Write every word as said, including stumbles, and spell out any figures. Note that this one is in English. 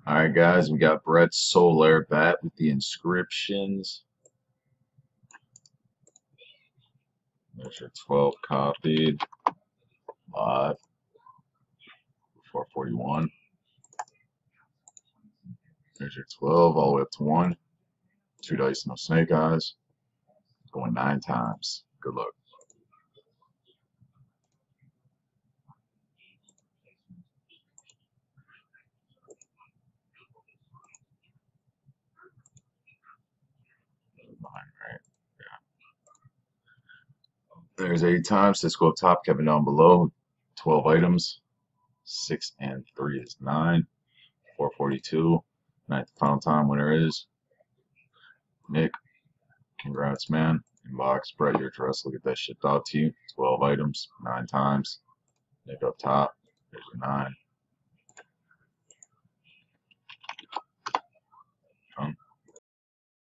Alright guys, we got Brett Soler bat with the inscriptions. There's your twelve copied. Live. four forty-one. There's your twelve all the way up to one. Two dice, no snake eyes. Going nine times. Good luck. Nine, right? Yeah. There's eight times. Cisco up top, Kevin down below. twelve items. Six and three is nine. four forty-two. Ninth final time winner is Nick. Congrats, man. Inbox, Brett, your address. We'll get that shipped out to you. twelve items, nine times. Nick up top. There's your nine.